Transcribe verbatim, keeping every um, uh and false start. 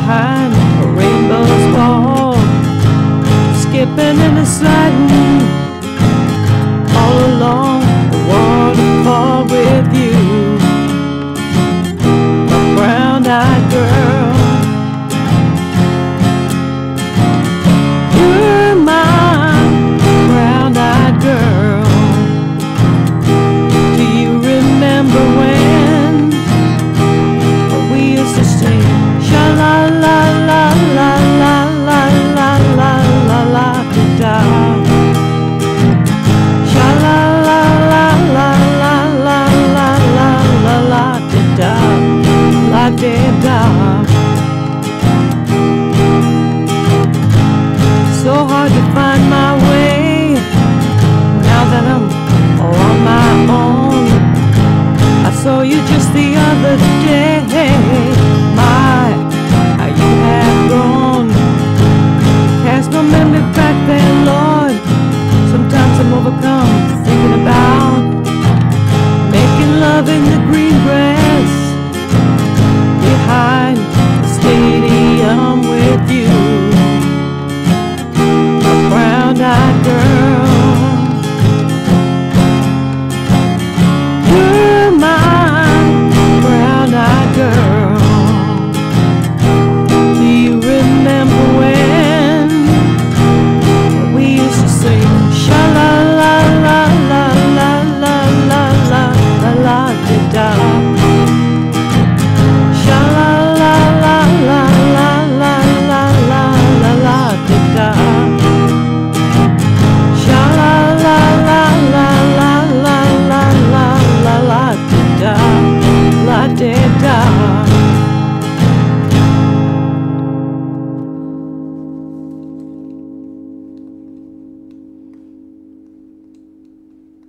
behind a rainbow's ball, skipping and sliding all along the waterfall with you, my brown-eyed girl. You're my brown-eyed girl. Do you remember when we used to sing sha-la-la-la-la-la-la-la-la-la-la-la-da? Sha-la-la-la-la-la-la-la-la-la-da, la-da-da. So hard to find my way now that I'm all on my own. I saw you just the other day.